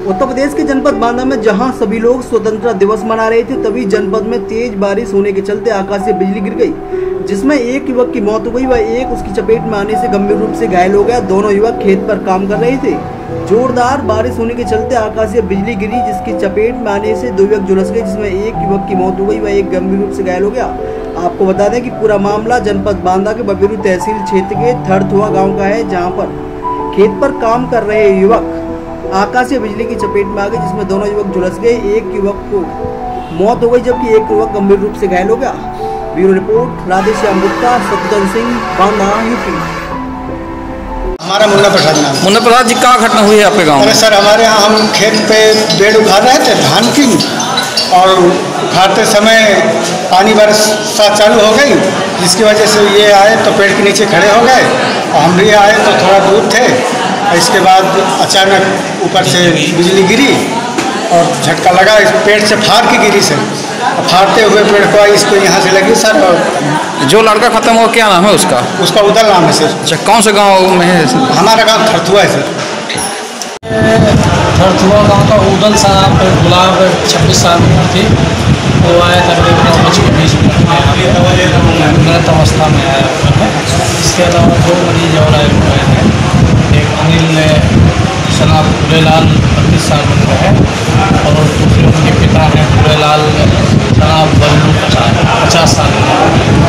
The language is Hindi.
उत्तर प्रदेश के जनपद बांदा में जहां सभी लोग स्वतंत्रता दिवस मना रहे थे, तभी जनपद में तेज बारिश होने के चलते आकाशीय बिजली गिर गई, जिसमें एक युवक की मौत हो गई व एक उसकी चपेट में आने से गंभीर रूप से घायल हो गया। दोनों युवक खेत पर काम कर रहे थे। जोरदार बारिश होने के चलते आकाशीय बिजली गिरी, जिसकी चपेट में आने से 2 युवक झुलस गए, जिसमें एक युवक की मौत हो गई व एक गंभीर रूप से घायल हो गया। आपको बता दें कि पूरा मामला जनपद बांदा के बबेरू तहसील क्षेत्र के थरथुआ गाँव का है, जहाँ पर खेत पर काम कर रहे युवक आकाशीय बिजली की चपेट में आ गए, जिसमें दोनों युवक झुलस गए। एक युवक को मौत हो गई जबकि एक युवक गंभीर रूप से घायल हो गया। Bureau report Radheshyam Gupta, Satyan Singh, Banda, UP. हमारा मुन्ना प्रसाद नाम। मुन्ना प्रसाद जी, कहाँ घटना हुई है आपके गांव में? अरे सर, हमारे यहाँ हम खेत पे पेड़ उखाड़ रहे थे धान की, और उखाड़ते समय पानी बरसात चालू हो गई, जिसकी वजह से ये आए तो पेड़ के नीचे खड़े हो गए और हम भी आए तो थोड़ा दूर थे। इसके बाद अचानक ऊपर से बिजली गिरी और झटका लगा, इस पेड़ से फाड़ के गिरी सर। फाड़ते हुए पेड़ को इसको यहाँ से लगी सर। और जो लड़का खत्म हुआ, क्या नाम है उसका? उसका उदल नाम है सर। अच्छा, कौन से गांव में है? हमारा गांव थरथुआ है सर। थरथुआ गांव का उदल साहब गुलाब 26 साल उम्र थी। वो आया तकरीबन 9:20 में मृत अवस्था में आया। इसके अलावा 2 मरीज और आए हुए हैं। एक अनिल सना पूरेलाल 32 साल उम्र है, और दूसरे उनके पिता हैं पूरेलाल सना बल्लू 50 साल।